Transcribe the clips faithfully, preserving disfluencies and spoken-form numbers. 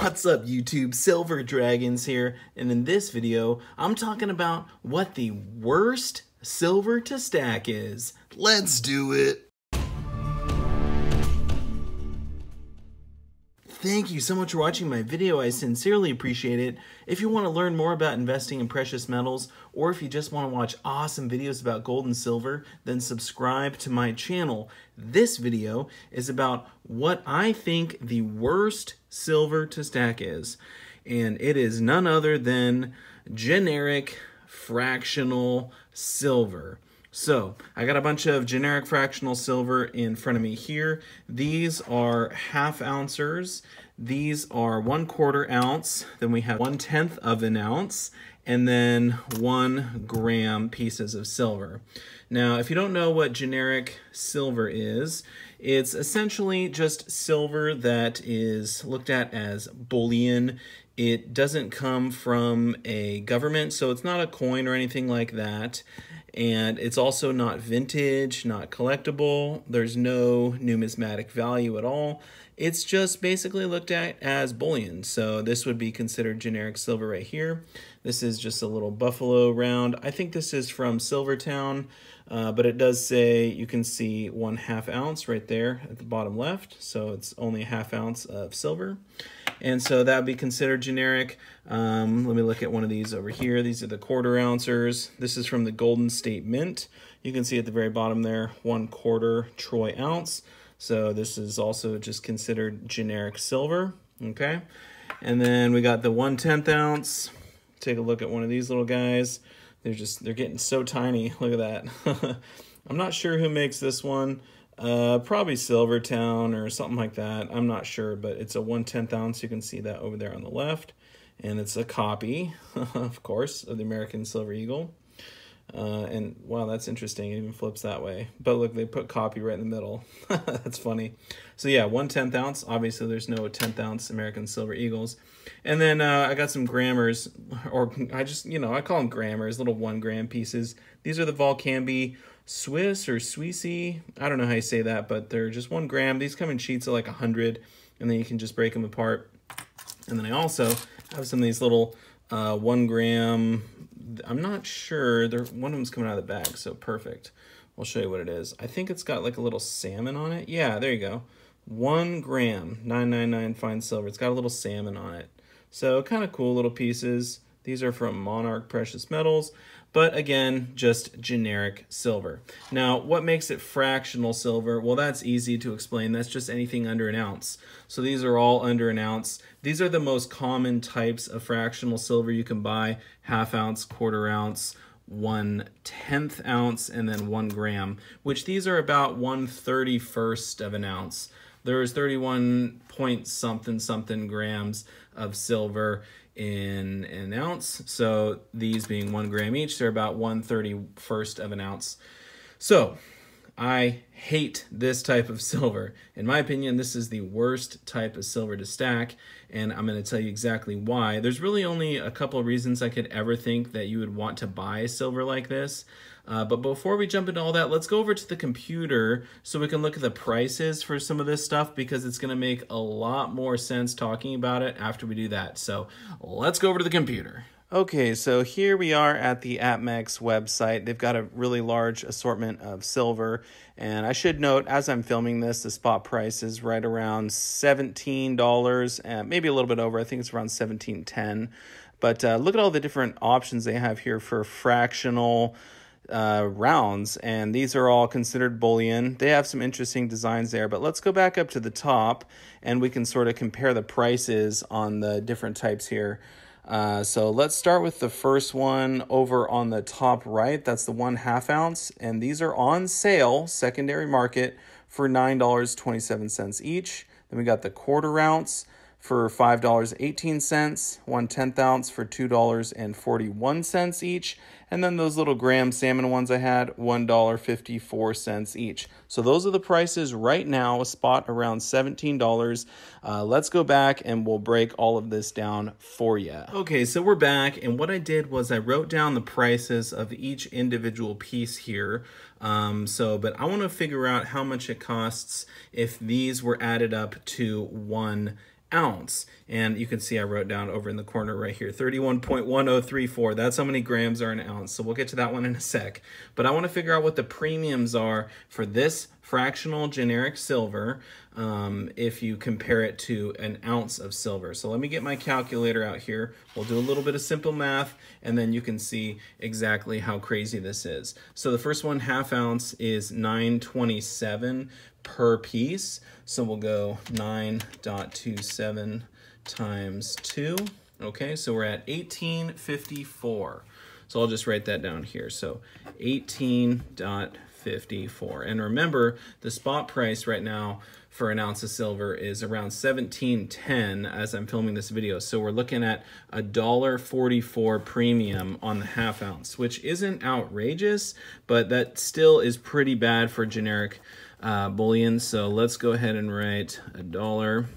What's up YouTube, Silver Dragons here, and in this video I'm talking about what the worst silver to stack is. Let's do it! Thank you so much for watching my video, I sincerely appreciate it. If you want to learn more about investing in precious metals, or if you just want to watch awesome videos about gold and silver, then subscribe to my channel. This video is about what I think the worst silver to stack is, and it is none other than generic fractional silver. So, I got a bunch of generic fractional silver in front of me here. These are half ouncers. These are one quarter ounce. Then we have one tenth of an ounce, and then one gram pieces of silver. Now, if you don't know what generic silver is, it's essentially just silver that is looked at as bullion. It doesn't come from a government, so it's not a coin or anything like that. And it's also not vintage, not collectible. There's no numismatic value at all. It's just basically looked at as bullion. So this would be considered generic silver right here. This is just a little buffalo round. I think this is from Silvertown, uh, but it does say, you can see one half ounce right there at the bottom left. So it's only a half ounce of silver. And so that would be considered generic. Um, let me look at one of these over here. These are the quarter ouncers. This is from the Golden State Mint. You can see at the very bottom there, one quarter troy ounce. So this is also just considered generic silver, okay? And then we got the one tenth ounce. Take a look at one of these little guys. They're just, they're getting so tiny. Look at that. I'm not sure who makes this one. Uh, probably Silvertown or something like that. I'm not sure, but it's a one tenth ounce. You can see that over there on the left. And it's a copy, of course, of the American Silver Eagle. Uh, and wow, that's interesting. It even flips that way. But look, they put copy right in the middle. That's funny. So yeah, one tenth ounce. Obviously, there's no tenth ounce American Silver Eagles. And then uh, I got some grammars, or I just, you know, I call them grammars, little one gram pieces. These are the Volcambi Swiss or Swissy. I don't know how you say that, but they're just one gram. These come in sheets of like a hundred, and then you can just break them apart. And then I also have some of these little uh, one gram. I'm not sure. They're, one of them's coming out of the bag, so perfect. I'll show you what it is. I think it's got like a little salmon on it. Yeah, there you go. One gram, nine ninety-nine fine silver. It's got a little salmon on it. So kind of cool little pieces. These are from Monarch Precious Metals, but again, just generic silver. Now, what makes it fractional silver? Well, that's easy to explain. That's just anything under an ounce. So these are all under an ounce. These are the most common types of fractional silver you can buy: half ounce, quarter ounce, one tenth ounce, and then one gram, which these are about one thirty-first of an ounce. There's thirty-one point something something grams of silver in an ounce. So these being one gram each, they're about one thirty-first of an ounce. So I hate this type of silver. In my opinion, this is the worst type of silver to stack, and I'm going to tell you exactly why. There's really only a couple of reasons I could ever think that you would want to buy silver like this. Uh, but before we jump into all that, let's go over to the computer so we can look at the prices for some of this stuff, because it's going to make a lot more sense talking about it after we do that. So let's go over to the computer. Okay, so here we are at the APMEX website. They've got a really large assortment of silver, and I should note, as I'm filming this, the spot price is right around seventeen dollars, and maybe a little bit over. I think it's around seventeen ten. But uh, look at all the different options they have here for fractional uh, rounds, and these are all considered bullion. They have some interesting designs there, but let's go back up to the top, and we can sort of compare the prices on the different types here. Uh, so let's start with the first one over on the top right. That's the one half ounce, and these are on sale, secondary market, for nine dollars and twenty-seven cents each. Then we got the quarter ounce for five dollars and eighteen cents, one tenth ounce for two dollars and forty-one cents each, and then those little gram salmon ones I had, one dollar and fifty-four cents each. So those are the prices right now, a spot around seventeen dollars. Uh, let's go back and we'll break all of this down for you. Okay, so we're back, and what I did was I wrote down the prices of each individual piece here. Um, so, but I want to figure out how much it costs if these were added up to one ounce. And you can see I wrote down over in the corner right here, thirty-one point one oh three four. That's how many grams are an ounce. So we'll get to that one in a sec. But I want to figure out what the premiums are for this fractional generic silver um, if you compare it to an ounce of silver. So let me get my calculator out here. We'll do a little bit of simple math, and then you can see exactly how crazy this is. So the first one, half ounce, is nine twenty-seven per piece. So we'll go nine point two seven times two. Okay, so we're at eighteen fifty-four. So I'll just write that down here. So eighteen fifty-four. And remember, the spot price right now for an ounce of silver is around seventeen ten as I'm filming this video. So we're looking at a one dollar forty-four premium on the half ounce, which isn't outrageous, but that still is pretty bad for generic uh, bullion. So let's go ahead and write a dollar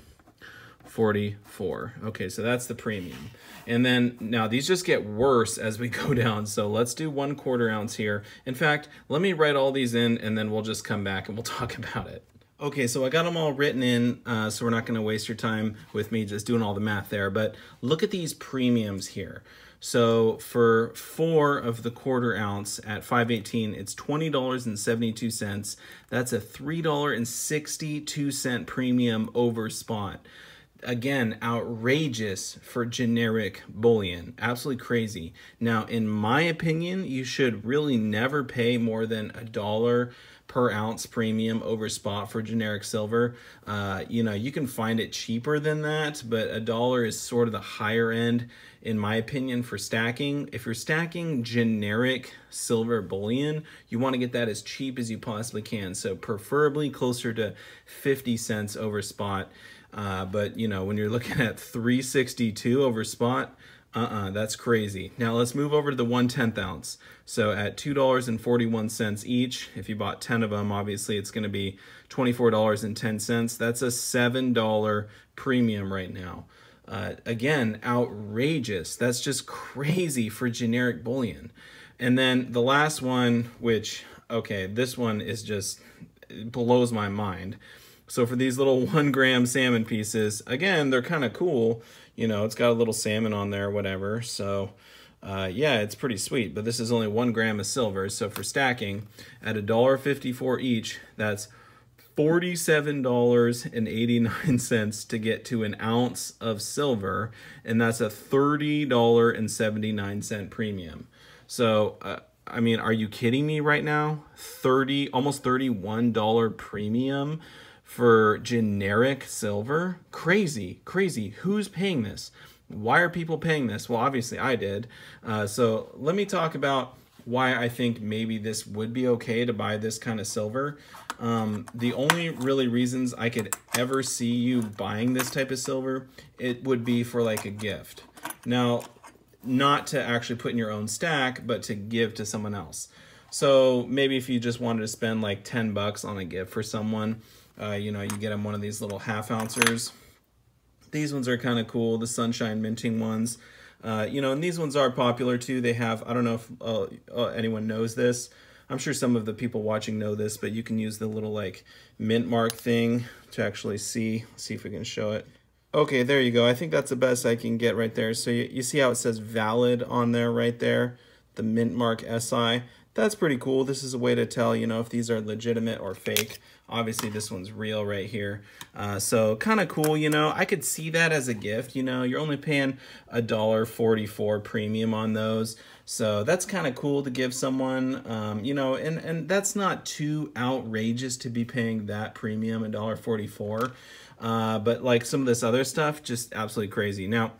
forty-four. Okay, so that's the premium. And then now these just get worse as we go down. So let's do one quarter ounce here. In fact, let me write all these in and then we'll just come back and we'll talk about it. Okay, so I got them all written in, uh, so we're not gonna waste your time with me just doing all the math there, but look at these premiums here. So for four of the quarter ounce at five eighteen, it's twenty dollars and seventy-two cents. That's a three dollars and sixty-two cent premium over spot. Again, outrageous for generic bullion. Absolutely crazy. Now, in my opinion, you should really never pay more than a dollar per ounce premium over spot for generic silver. Uh, you know, you can find it cheaper than that, but a dollar is sort of the higher end, in my opinion, for stacking. If you're stacking generic silver bullion, you want to get that as cheap as you possibly can. So preferably closer to fifty cents over spot. Uh, but, you know, when you're looking at three sixty-two over spot, uh-uh, that's crazy. Now let's move over to the one tenth ounce. So at two dollars and forty-one cents each, if you bought ten of them, obviously it's going to be twenty-four dollars and ten cents. That's a seven dollar premium right now. Uh, again, outrageous. That's just crazy for generic bullion. And then the last one, which, okay, this one is just, it blows my mind. So for these little one gram salmon pieces, again, they're kind of cool. You know, it's got a little salmon on there, whatever. So uh, yeah, it's pretty sweet, but this is only one gram of silver. So for stacking at a dollar fifty-four each, that's forty-seven dollars and eighty-nine cents to get to an ounce of silver. And that's a thirty dollars and seventy-nine cent premium. So, uh, I mean, are you kidding me right now? thirty, almost thirty-one dollar premium for generic silver? Crazy, crazy. Who's paying this? Why are people paying this? Well, obviously I did. Uh, so let me talk about why I think maybe this would be okay to buy this kind of silver. Um, the only really reasons I could ever see you buying this type of silver, it would be for like a gift. Now, not to actually put in your own stack, but to give to someone else. So maybe if you just wanted to spend like ten bucks on a gift for someone, Uh, you know, you get them one of these little half ouncers. These ones are kind of cool, the sunshine minting ones. Uh, you know, and these ones are popular too. They have, I don't know if uh, uh, anyone knows this. I'm sure some of the people watching know this, but you can use the little like mint mark thing to actually see. Let's see if we can show it. Okay, there you go. I think that's the best I can get right there. So you, you see how it says valid on there right there? The mint mark S I. That's pretty cool. This is a way to tell, you know, if these are legitimate or fake. Obviously, this one's real right here. Uh, so kind of cool, you know. I could see that as a gift, you know. You're only paying a dollar forty-four premium on those. So that's kind of cool to give someone, um, you know, and, and that's not too outrageous to be paying that premium, a dollar forty-four. Uh, but like some of this other stuff, just absolutely crazy. Now,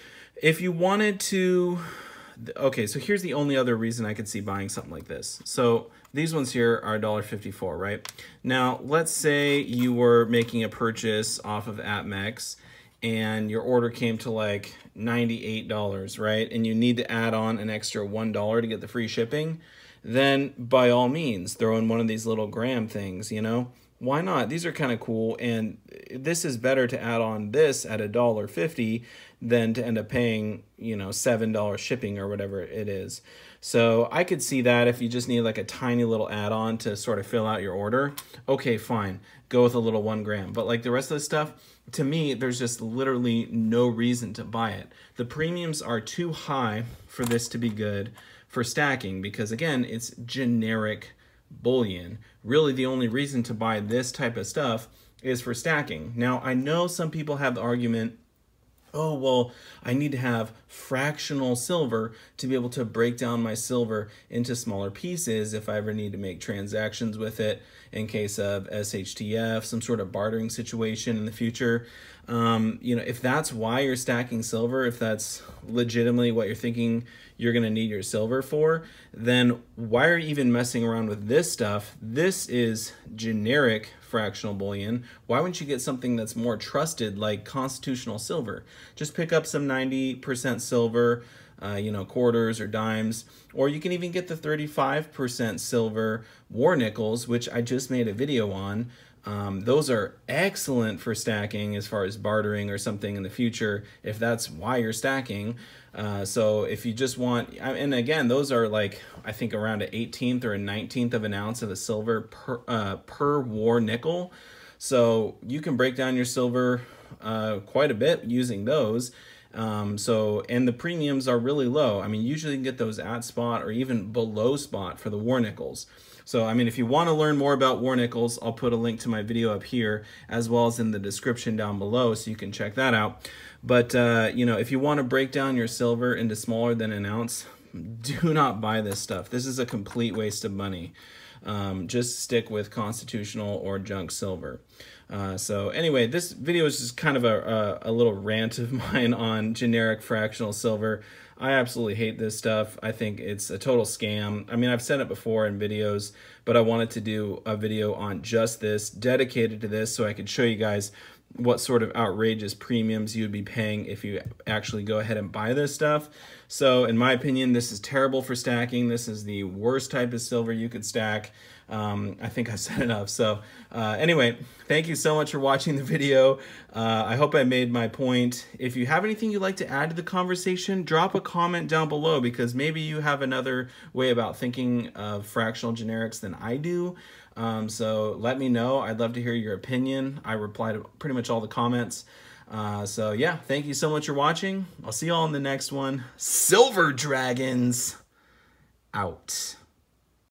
if you wanted to... Okay, so here's the only other reason I could see buying something like this. So these ones here are a dollar fifty-four, right? Now, let's say you were making a purchase off of AppMex and your order came to like ninety-eight dollars, right? And you need to add on an extra one dollar to get the free shipping. Then by all means, throw in one of these little gram things, you know? why not? These are kind of cool, and this is better to add on this at a dollar fifty than to end up paying, you know, seven dollars shipping or whatever it is. So I could see that if you just need like a tiny little add-on to sort of fill out your order, okay, fine, go with a little one gram. But like the rest of the stuff, to me, there's just literally no reason to buy it. The premiums are too high for this to be good for stacking because, again, it's generic bullion. Really, the only reason to buy this type of stuff is for stacking. Now, I know some people have the argument, oh, well, I need to have fractional silver to be able to break down my silver into smaller pieces if I ever need to make transactions with it in case of S H T F, some sort of bartering situation in the future. Um, you know, if that's why you're stacking silver, if that's legitimately what you're thinking you're going to need your silver for, then why are you even messing around with this stuff? This is generic fractional bullion. Why wouldn't you get something that's more trusted like constitutional silver? Just pick up some ninety percent silver, uh, you know, quarters or dimes, or you can even get the thirty-five percent silver war nickels, which I just made a video on. Um, those are excellent for stacking as far as bartering or something in the future, if that's why you're stacking. Uh, so if you just want, and again, those are like, I think around an eighteenth or a nineteenth of an ounce of the silver per, uh, per war nickel. So you can break down your silver uh, quite a bit using those. Um, so, and the premiums are really low. I mean, usually you can get those at spot or even below spot for the war nickels. So, I mean, if you want to learn more about war nickels, I'll put a link to my video up here as well as in the description down below so you can check that out. But, uh, you know, if you want to break down your silver into smaller than an ounce, do not buy this stuff. This is a complete waste of money. Um, just stick with constitutional or junk silver. Uh, so anyway, this video is just kind of a, a, a little rant of mine on generic fractional silver. I absolutely hate this stuff. I think it's a total scam. I mean, I've said it before in videos, but I wanted to do a video on just this, dedicated to this, so I could show you guys what sort of outrageous premiums you'd be paying if you actually go ahead and buy this stuff. So in my opinion, this is terrible for stacking. This is the worst type of silver you could stack. Um, I think I said enough. So uh, anyway, thank you so much for watching the video. Uh, I hope I made my point. If you have anything you'd like to add to the conversation, drop a comment down below, because maybe you have another way about thinking of fractional generics than I do. Um, so let me know. I'd love to hear your opinion. I reply to pretty much all the comments. Uh, so yeah, thank you so much for watching. I'll see you all in the next one. Silver Dragons out.